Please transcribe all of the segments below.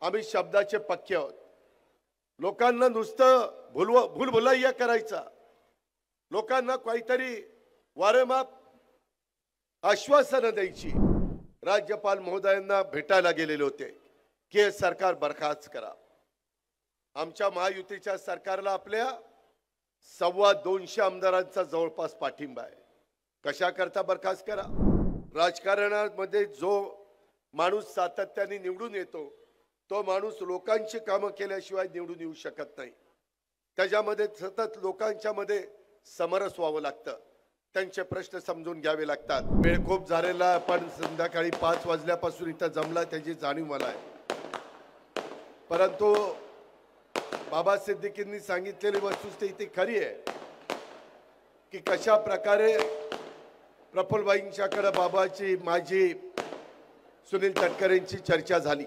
आम्ही शब्दाचे पक्के आहोत। लोकांना नुसतं भूलभुलैया करायचा, लोकांना काहीतरी वारेमाप आश्वासनं द्यायची। राज्यपाल महोदयांना भेटायला गेलेले होते की हे सरकार बरखास्त करा। आमच्या महायुतीच्या सरकारला आपल्या 225 आमदारांचा जवळपास पाठिंबा आहे। कशा करता बरखास्त करा? राजकारणामध्ये जो माणूस सातत्याने निवडून येतो तो माणूस लोकांची कामं केल्याशिवाय निवडून येऊ शकत नाही। त्याच्यामध्ये सतत लोकांच्या मध्ये समरस व्हावं लागतं, त्यांचे प्रश्न समजून घ्यावे लागतात। वेळ खूप झालेला, आपण संध्याकाळी 5 वाजल्यापासून इथं जमला त्याची जाणीव मला आहे। परंतु बाबा सिद्दीकींनी सांगितलेली वस्तुस्थिती खरी आहे की कशा प्रकारे प्रफुल्लभाईंच्याकडे बाबाची माझी सुनील तटकरेंची चर्चा झाली।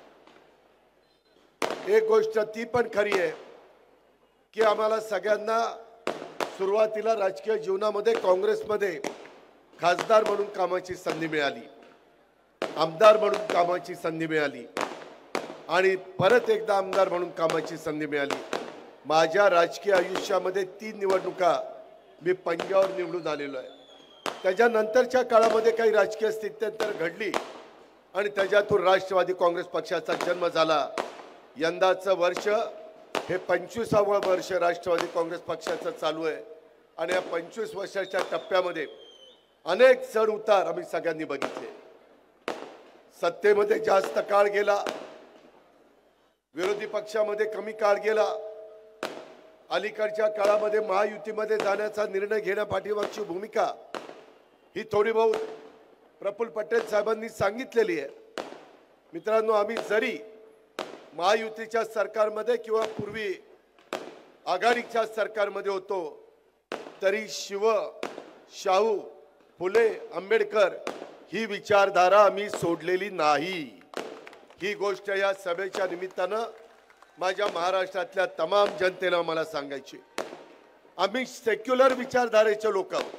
एक गोष्ट ती पण खरी आहे की आम्हाला सगळ्यांना सुरुवातीला राजकीय जीवनामध्ये काँग्रेसमध्ये खासदार म्हणून कामाची संधी मिळाली, आमदार म्हणून कामाची संधी मिळाली आणि परत एकदा आमदार म्हणून कामाची संधी मिळाली। माझ्या राजकीय आयुष्यामध्ये 3 निवडणुका मी पंजावर निवडून आलेलो आहे। त्याच्यानंतरच्या काळामध्ये काही राजकीय स्थित्यंतर घडली आणि त्याच्यातून राष्ट्रवादी काँग्रेस पक्षाचा जन्म झाला। यंदाचं वर्ष हे 25वां वर्ष राष्ट्रवादी काँग्रेस पक्षाचं चालू आहे आणि या 25 वर्षाच्या टप्प्यामध्ये अनेक चढ उतार आम्ही सगळ्यांनी बघितले। सत्तेमध्ये जास्त काळ गेला, विरोधी पक्षामध्ये कमी काळ गेला। अलीकडच्या काळामध्ये महायुतीमध्ये जाण्याचा निर्णय घेण्यापाठीमागची भूमिका ही थोडी बहुत प्रफुल्ल पटेल साहेबांनी सांगितलेली आहे। मित्रांनो, आम्ही जरी महायुतीच्या सरकारमध्ये किंवा पूर्वी आघाडीच्या सरकारमध्ये होतो तरी शाहू फुले आंबेडकर ही विचारधारा आम्ही सोडलेली नाही। ही गोष्ट या सभेच्या निमित्तानं माझ्या महाराष्ट्रातल्या तमाम जनतेला मला सांगायची। आम्ही सेक्युलर विचारधारेचे लोक आहोत,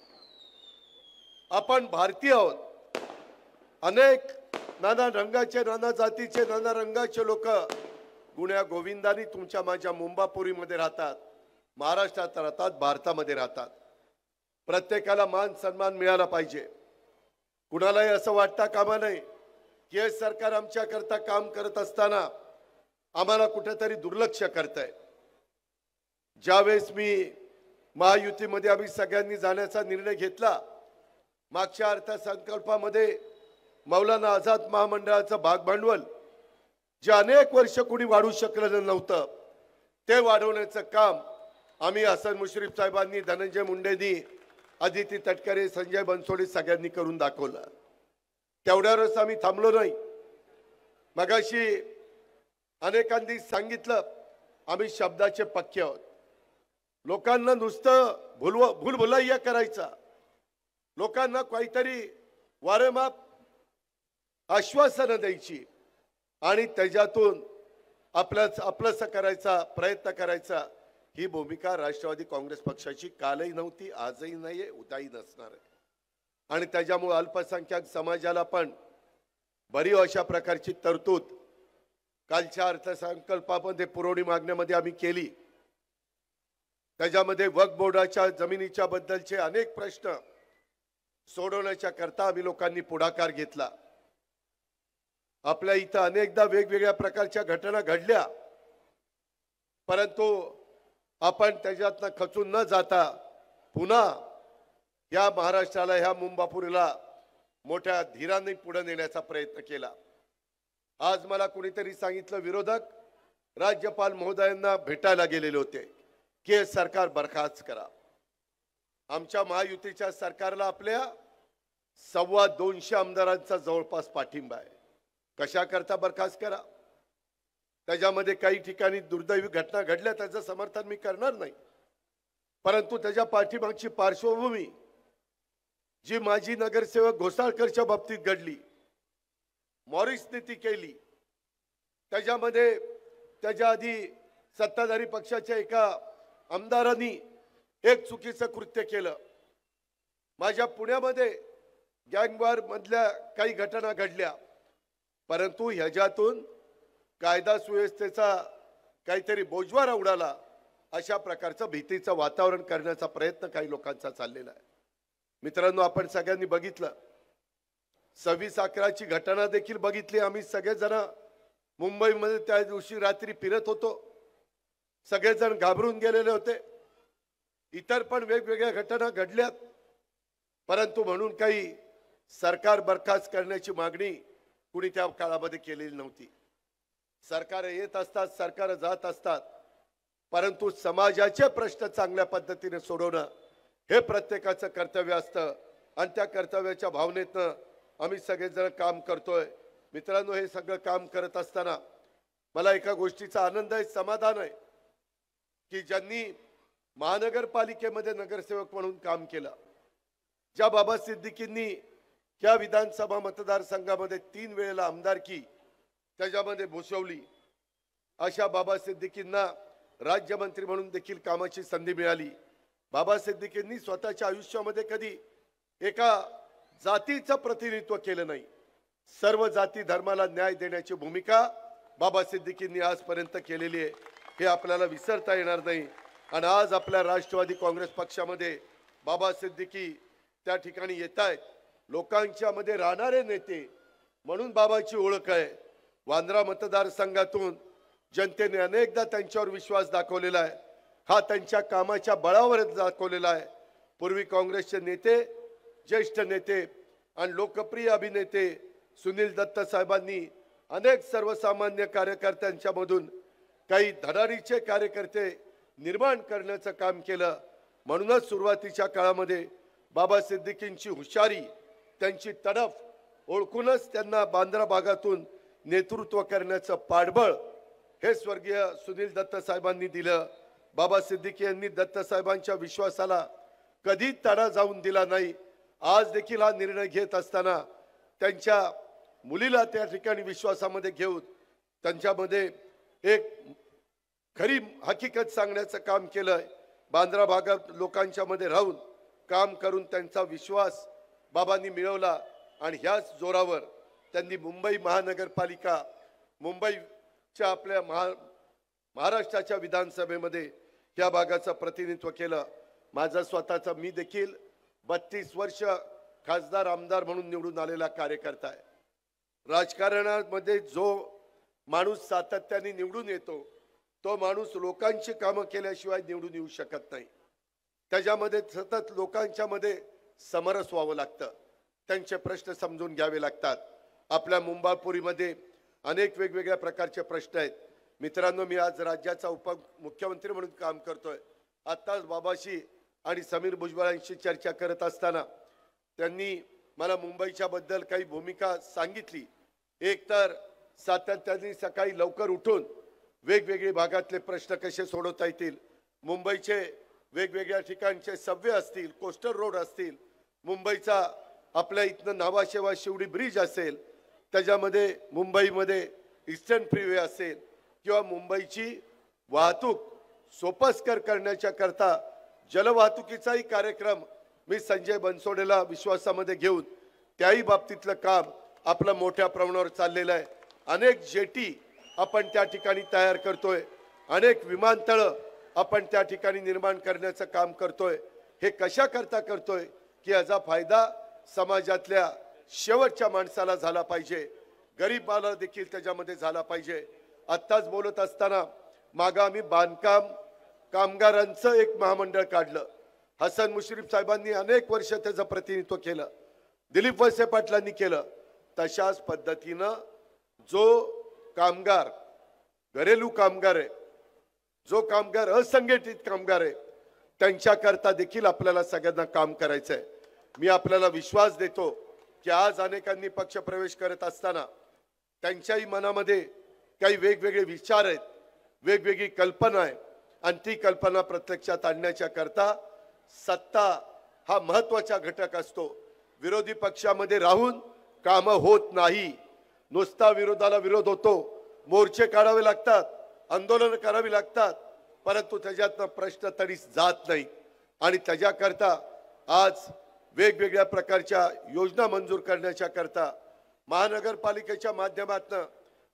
आपण भारतीय आहोत। अनेक नाना रंगाचे, नाना जातीचे, नाना रंगाचे लोक गुण्या गोविंदानी तुमच्या माझ्या मुंबापुरीमध्ये राहतात, महाराष्ट्रात राहतात, भारतामध्ये राहतात। प्रत्येकाला मान सन्मान मिळाला पाहिजे। कुणालाही असं वाटता कामा नये की हे सरकार आमच्या करता काम करत असताना आम्हाला कुठेतरी दुर्लक्ष करतंय। ज्यावेळेस मी महायुतीमध्ये आम्ही सगळ्यांनी जाण्याचा निर्णय घेतला, मागच्या अर्थसंकल्पामध्ये मौलाना आझाद महामंडळाचं भागभांडवल जे अनेक वर्ष कोणी वाढवू शकलं नव्हतं ते वाढवण्याचं काम आम्ही हसन मुश्रीफ साहेबांनी, धनंजय मुंडेंनी, अदिती तटकरे, संजय बनसोडे सगळ्यांनी करून दाखवलं। तेवढ्यावरच आम्ही थांबलो नाही। मगाशी अनेकांनी सांगितलं आम्ही शब्दाचे पक्के आहोत। लोकांना नुसतं भूलभुलैया करायचा, लोकांना काहीतरी वारेमाप आश्वासनं द्यायची आणि त्याच्यातून आपलंसं करायचा प्रयत्न करायचा, ही भूमिका राष्ट्रवादी काँग्रेस पक्षाची कालही नव्हती, आजही नाहीये, उद्याही नसणार आहे। आणि त्याच्यामुळे अल्पसंख्याक समाजाला पण बरी अशा प्रकारची तरतूद कालच्या अर्थसंकल्पामध्ये पुरवणी मागण्यामध्ये आम्ही केली। त्याच्यामध्ये वक्फ बोर्डाच्या जमिनीच्या बद्दलचे अनेक प्रश्न सोडवण्याच्या करता आम्ही लोकांनी पुढाकार घेतला। आपल्या इथं अनेकदा वेगवेगळ्या प्रकारच्या घटना घडल्या, परंतु आपण त्याच्यातनं खचून न जाता पुन्हा या महाराष्ट्राला, ह्या मुंबापुरीला मोठ्या धीराने पुढे नेण्याचा प्रयत्न केला। आज मला कुणीतरी सांगितलं विरोधक राज्यपाल महोदयांना भेटायला गेलेले होते की हे सरकार बरखास्त करा। आमच्या महायुतीच्या सरकारला आपल्या 225 आमदारांचा जवळपास पाठिंबा आहे। कशा करता बरखास्त करा? त्याच्यामध्ये काही ठिकाणी दुर्दैवी घटना घडल्या, त्याचं समर्थन मी करणार नाही, परंतु त्याच्या पाठीमागची पार्श्वभूमी जी माजी नगरसेवक घोसाळकरच्या बाबतीत घडली, मॉरिसने ती केली, त्याच्यामध्ये त्याच्या आधी सत्ताधारी पक्षाच्या एका आमदारांनी एक चुकीचं कृत्य केलं। माझ्या पुण्यामध्ये गँगवॉर मधल्या काही घटना घडल्या, परंतु ह्याच्यातून कायदा सुव्यवस्थेचा काहीतरी बोजवारा उडाला, अशा प्रकारचं भीतीचं वातावरण करण्याचा प्रयत्न काही लोकांचा चाललेला आहे. मित्रांनो, आपण सगळ्यांनी बघितलं, 26/11ची घटना देखील बघितली. आम्ही सगळेजण मुंबईमध्ये त्या दिवशी रात्री फिरत होतो. सगळेजण घाबरून गेलेले होते. इतर पण वेगवेगळ्या घटना घडल्यात, परंतु म्हणून काही सरकार बरखास्त करण्याची मागणी कुणी त्या काळामध्ये केलेली नव्हती. सरकार येत असतात, सरकार जात असतात, परंतु समाजाचे प्रश्न चांगल्या पद्धतीने सोडवणं हे प्रत्येकाचं कर्तव्य असतं आणि त्या कर्तव्याच्या भावनेतनं आम्ही सगळेजण काम करतोय. मित्रांनो, हे सगळं काम करत असताना मला एका गोष्टीचा आनंद आहे, समाधान आहे की ज्यांनी महानगरपालिकेमध्ये नगरसेवक म्हणून काम केलं, ज्या बाबा सिद्दीकींनी या विधानसभा मतदारसंघामध्ये 3 वेळेला आमदारकी त्याच्यामध्ये भूषवली, अशा बाबा सिद्दीकींना राज्यमंत्री म्हणून देखील कामाची संधी मिळाली. बाबा सिद्दीकींनी स्वतःच्या आयुष्यामध्ये कधी एका जातीचं प्रतिनिधित्व केलं नाही. सर्व जाती धर्माला न्याय देण्याची भूमिका बाबा सिद्दीकींनी आजपर्यंत केलेली आहे, हे आपल्याला विसरता येणार नाही. आणि आज आपल्या राष्ट्रवादी काँग्रेस पक्षामध्ये बाबा सिद्दीकी त्या ठिकाणी येत आहेत. लोकांच्या मध्ये राहणारे नेते म्हणून बाबाची ओळख आहे. वांद्रा मतदारसंघातून जनतेने अनेकदा त्यांच्यावर विश्वास दाखवलेला आहे. हा त्यांच्या कामाच्या बळावरच दाखवलेला आहे. पूर्वी काँग्रेसचे नेते, ज्येष्ठ नेते आणि लोकप्रिय अभिनेते सुनील दत्त साहेबांनी अनेक सर्वसामान्य कार्यकर्त्यांच्या मधून काही धडाडीचे कार्यकर्ते निर्माण करण्याचं काम केलं. म्हणूनच सुरुवातीच्या काळामध्ये बाबा सिद्दीकींची हुशारी, त्यांची तडफ ओळखूनच त्यांना बांद्रा भागातून नेतृत्व करण्याचं पाठबळ हे स्वर्गीय सुनील दत्त साहेबांनी दिलं. बाबा सिद्दीकी यांनी दत्त साहेबांच्या विश्वासाला कधी तडा जाऊन दिला नाही. आज देखील हा निर्णय घेत असताना त्यांच्या मुलीला त्या ठिकाणी विश्वासामध्ये घेऊन त्यांच्यामध्ये एक खरी हकीकत सांगण्याचं काम केलंय. बांद्रा भागात लोकांच्या मध्ये राहून काम करून त्यांचा विश्वास बाबांनी मिळवला आणि ह्याच जोरावर त्यांनी मुंबई महानगरपालिका, मुंबईच्या आपल्या महाराष्ट्राच्या विधानसभेमध्ये या भागाचं प्रतिनिधित्व केलं. माझं स्वतःचं, मी देखील 32 वर्ष खासदार आमदार म्हणून निवडून आलेला कार्यकर्ता आहे. राजकारणामध्ये जो माणूस सातत्याने निवडून येतो तो माणूस लोकांची कामं केल्याशिवाय निवडून येऊ शकत नाही. त्याच्यामध्ये सतत लोकांच्या मध्ये समरस व्हावं लागतं, त्यांचे प्रश्न समजून घ्यावे लागतात. आपल्या मुंबापुरीमध्ये अनेक वेगवेगळ्या प्रकारचे प्रश्न आहेत. मित्रांनो, मी आज राज्याचा उपमुख्यमंत्री म्हणून काम करतोय. आत्ताच बाबाशी आणि समीर भुजबळांशी चर्चा करत असताना त्यांनी मला मुंबईच्या बद्दल काही भूमिका सांगितली. एक तर सातत्याने सकाळी लवकर उठून वेगवेगळे भागातले प्रश्न कसे सोडवता येतील, मुंबईचे वेगवेगळ्या ठिकाणचे सबवे असतील, कोस्टल रोड असतील, मुंबईचा आपल्या इथनं नावाशेवा शिवडी ब्रिज असेल, त्याच्यामध्ये मुंबईमध्ये ईस्टर्न फ्रीवे असेल किंवा मुंबईची वाहतूक सोपस्कर करण्याच्या करता जलवाहतुकीचाही कार्यक्रम मी संजय बनसोडेला विश्वासामध्ये घेऊन त्याही बाबतीतलं काम आपलं मोठ्या प्रमाणावर चाललेलं आहे. अनेक जेटी आपण त्या ठिकाणी तयार करतोय, अनेक विमानतळं आपण त्या ठिकाणी निर्माण करण्याचं काम करतोय. हे कशा करता करतोय की याचा फायदा समाजातल्या शेवटच्या माणसाला झाला पाहिजे, गरीबाला देखील त्याच्यामध्ये झाला पाहिजे. आत्ताच बोलत असताना मागं आम्ही बांधकाम कामगारांचं एक महामंडळ काढलं. हसन मुश्रीफ साहेबांनी अनेक वर्ष त्याचं प्रतिनिधित्व केलं, दिलीप वळसे पाटलांनी केलं. तशाच पद्धतीनं जो कामगार घरेलू कामगार आहे, जो कामगार असंघटित कामगार आहे, त्यांच्याकरता देखील आपल्याला सगळ्यांना काम करायचं आहे. मी आपल्याला विश्वास देतो की आज अनेकांनी पक्ष प्रवेश करत असताना त्यांच्याही मनामध्ये काही वेगवेगळे विचार आहेत, वेगवेगळी कल्पना आहे आणि ती कल्पना प्रत्यक्षात आणण्याच्या करता सत्ता हा महत्त्वाचा घटक असतो. विरोधी पक्षामध्ये राहून काम होत नाही. नुसता विरोधाला विरोध होतो, मोर्चे काढावे लागतात, आंदोलन करावी लागतात, परंतु त्याच्यातनं प्रश्न तरी जात नाही. आणि त्याच्याकरता आज वेगवेगळ्या प्रकारच्या योजना मंजूर करण्याच्या करता महानगरपालिकेच्या माध्यमातून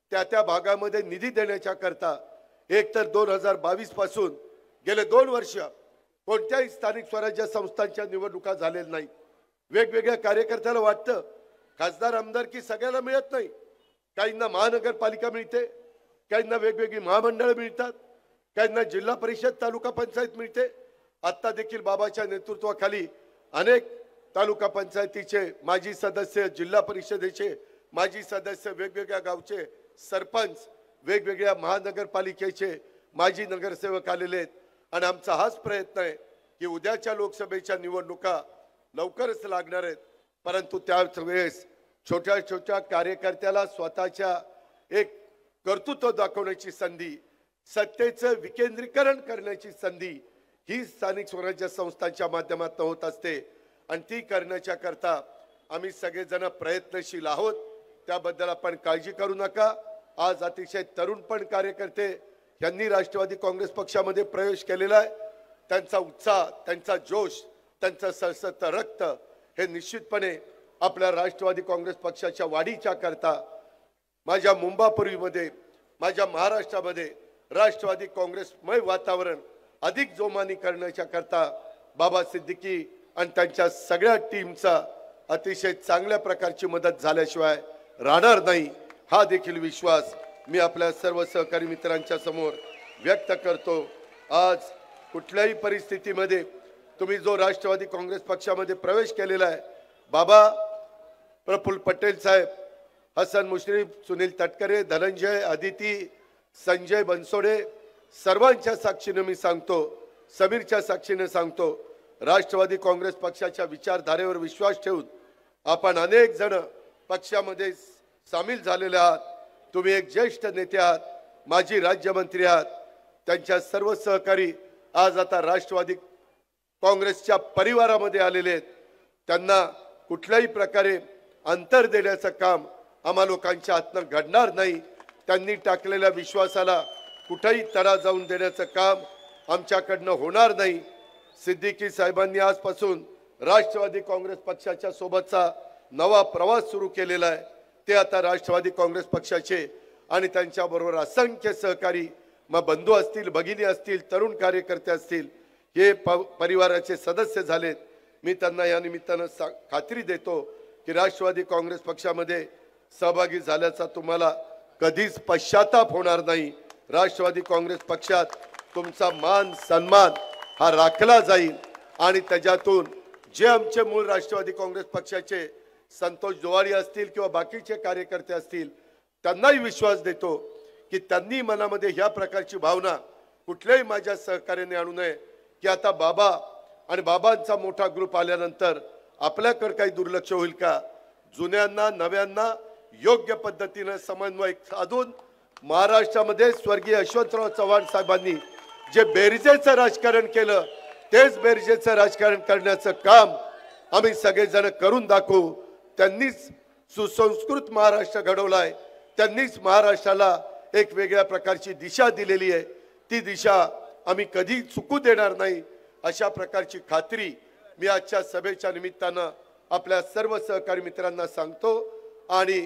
त्या भागामध्ये निधी देण्याच्या करता एक तर 2022 पासून गेले 2 वर्ष कोणत्याही स्थानिक स्वराज्य संस्थांच्या निवडणुका झालेल्या नाही। वेगवेगळ्या कार्यकर्त्याला वाटतं खासदार आमदारकी सगळ्याला मिळत नाही, काहींना महानगरपालिका मिळते, काहींना वेगवेगळी महामंडळ मिळतात, काहींना जिल्हा परिषद तालुका पंचायत मिळते। आता देखील बाबाच्या नेतृत्वाखाली अनेक तालुका पंचायतीचे माजी सदस्य, जिल्हा परिषदेचे माजी सदस्य, वेगवेगळ्या गावचे सरपंच, वेगवेगळ्या महानगरपालिकेचे माजी नगरसेवक आलेले आहेत। आणि आमचा हाच प्रयत्न आहे की उद्याच्या लोकसभेच्या निवडणुका लवकरच लागणार आहेत, परंतु त्याच वेळेस छोट्या छोट्या कार्यकर्त्याला स्वतःच्या एक कर्तृत्व दाखवण्याची संधी, सत्तेचं विकेंद्रीकरण करण्याची संधी ही स्थानिक स्वराज्य संस्थांच्या माध्यमातून होत असते आणि ती करण्याच्या करता आम्ही सगळेजण प्रयत्नशील आहोत। त्याबद्दल आपण काळजी करू नका। आज अतिशय तरुण पण कार्यकर्ते यांनी राष्ट्रवादी काँग्रेस पक्षामध्ये प्रवेश केलेला आहे। त्यांचा उत्साह, त्यांचा जोश, त्यांचं सळसळतं रक्त हे निश्चितपणे आपल्या राष्ट्रवादी काँग्रेस पक्षाच्या वाढीच्या करता माझ्या मुंबापुरीमध्ये, माझ्या महाराष्ट्रामध्ये राष्ट्रवादी काँग्रेसमय वातावरण अधिक जोमानी करण्याच्या करता बाबा सिद्दीकी आणि त्यांच्या सगळ्या टीमचा अतिशय चांगल्या प्रकारची मदत झाल्याशिवाय राहणार नाही, हा देखील विश्वास मी आपल्या सर्व सहकारी मित्रांच्या समोर व्यक्त करतो। आज कुठल्याही परिस्थितीमध्ये तुम्ही जो राष्ट्रवादी काँग्रेस पक्षामध्ये प्रवेश केलेला आहे, बाबा प्रफुल्ल पटेल साहेब, हसन मुश्रीफ, सुनील तटकरे, धनंजय, अदिती, संजय बनसोडे, सर्वांच्या साक्षीने मी सांगतो, समीरच्या साक्षीने सांगतो, राष्ट्रवादी काँग्रेस पक्षाच्या विचारधारेवर विश्वास ठेवून आपण अनेक जण पक्षामध्ये सामील झालेले आहात। तुम्ही एक ज्येष्ठ नेते आहात, माजी राज्यमंत्री आहात, त्यांच्या सर्व सहकारी आज आता राष्ट्रवादी काँग्रेसच्या परिवारामध्ये आलेले आहेत। त्यांना कुठल्याही प्रकारे अंतर देण्याचं काम आम्हा लोकांच्या हातून घडणार नाही। त्यांनी टाकलेल्या विश्वासाला कुठेही तडा जाऊन देण्याचं काम आमच्याकडनं होणार नाही। सिद्दीकी साहेबांनी आजपासून राष्ट्रवादी काँग्रेस पक्षाच्या सोबतचा नवा प्रवास सुरू केलेला आहे। ते आता राष्ट्रवादी काँग्रेस पक्षाचे आणि त्यांच्याबरोबर असंख्य सहकारी, मग बंधू असतील, भगिनी असतील, तरुण कार्यकर्ते असतील, हे परिवाराचे सदस्य झालेत। मी त्यांना या निमित्तानं खात्री देतो की राष्ट्रवादी काँग्रेस पक्षामध्ये सहभागी झाल्याचा तुम्हाला कधीच पश्चाताप होणार नाही। राष्ट्रवादी काँग्रेस पक्षात तुमचा मान सन्मान हा राखला जाईल आणि त्याच्यातून जे आमचे मूळ राष्ट्रवादी काँग्रेस पक्षाचे संतोष जोवारी असतील किंवा बाकीचे कार्यकर्ते असतील, त्यांनाही विश्वास देतो की त्यांनी मनामध्ये ह्या प्रकारची भावना कुठल्याही माझ्या सहकार्याने आणू नये की आता बाबा आणि बाबांचा मोठा ग्रुप आल्यानंतर आपल्याकडे काही दुर्लक्ष होईल का। जुन्यांना नव्यांना योग्य पद्धतीने समन्वय साधून महाराष्ट्रामध्ये स्वर्गीय यशवंतराव चव्हाण साहेबांनी जे बेरजेचं राजकारण केलं, तेच बेरजेचं राजकारण करण्याचं काम आम्ही सगळेजण करून दाखवू। त्यांनीच सुसंस्कृत महाराष्ट्र घडवलाय, त्यांनीच महाराष्ट्राला एक वेगळ्या प्रकारची दिशा दिलेली आहे। ती दिशा आम्ही कधी चुकू देणार नाही, अशा प्रकारची खात्री मी आजच्या सभेच्या निमित्तानं आपल्या सर्व सहकारी मित्रांना सांगतो आणि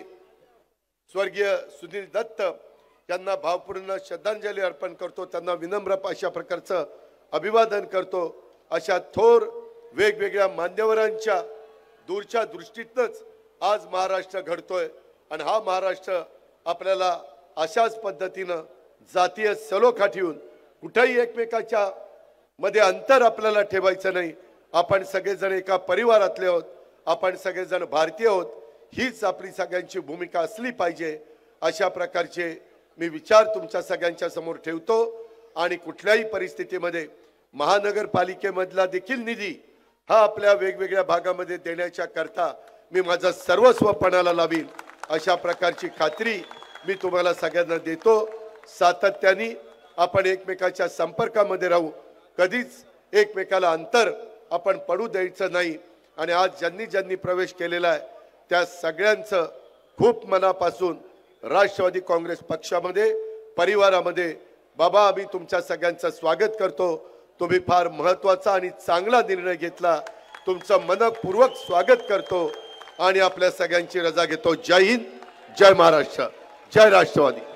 स्वर्गीय सुनील दत्त यांना भावपूर्ण श्रद्धांजली अर्पण करतो, त्यांना विनम्र अशा प्रकारचं अभिवादन करतो। अशा थोर वेगवेगळ्या मान्यवरांच्या दूरच्या दृष्टीतनच आज महाराष्ट्र घडतोय आणि हा महाराष्ट्र आपल्याला अशाच पद्धतीनं जातीय सलोखा ठेवून कुठेही एकमेकाच्या मध्ये अंतर आपल्याला ठेवायचं नाही। आपण सगळेजण एका परिवारातले आहोत, आपण सगळेजण भारतीय आहोत, हीच आपली सगळ्यांची भूमिका असली पाहिजे। अशा प्रकारचे मी विचार तुमच्या सगळ्यांच्या समोर ठेवतो आणि कुठल्याही परिस्थितीमध्ये महानगरपालिकेमधला देखील निधी हा आपल्या वेगवेगळ्या भागामध्ये देण्याच्या करता मी माझा सर्वस्व पणाला लावीन, अशा प्रकारची खात्री मी तुम्हाला सगळ्यांना देतो। सातत्याने आपण एकमेकाच्या संपर्कामध्ये राहू, कधीच एकमेकाला अंतर आपण पडू द्यायचं नाही आणि आज ज्यांनी ज्यांनी प्रवेश केलेला आहे त्या सगळ्यांचं खूप मनापासून राष्ट्रवादी काँग्रेस पक्षामध्ये, परिवारामध्ये बाबा आम्ही तुमच्या सगळ्यांचं स्वागत करतो। तुम्ही फार महत्त्वाचा आणि चांगला निर्णय घेतला, तुमचं मनपूर्वक स्वागत करतो आणि आपल्या सगळ्यांची रजा घेतो। जय हिंद, जय महाराष्ट्र। जय राष्ट्रवादी.